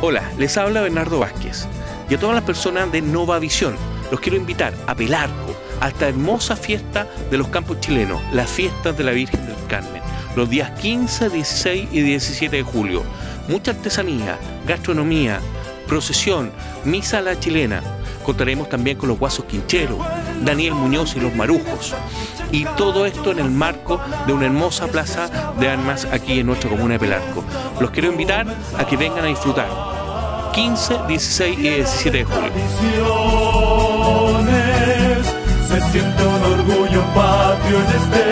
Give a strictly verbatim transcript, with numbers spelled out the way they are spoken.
Hola, les habla Bernardo Vázquez y a todas las personas de Nova Visión los quiero invitar a Pelarco, a esta hermosa fiesta de los campos chilenos, las fiestas de la Virgen del Carmen, los días quince, dieciséis y diecisiete de julio. Mucha artesanía, gastronomía, procesión, misa a la chilena. Contaremos también con los Guasos Quincheros, Daniel Muñoz y los Marujos. Y todo esto en el marco de una hermosa plaza de armas aquí en nuestra comuna de Pelarco. Los quiero invitar a que vengan a disfrutar. quince, dieciséis y diecisiete de julio. Se siente un orgullo patrio en este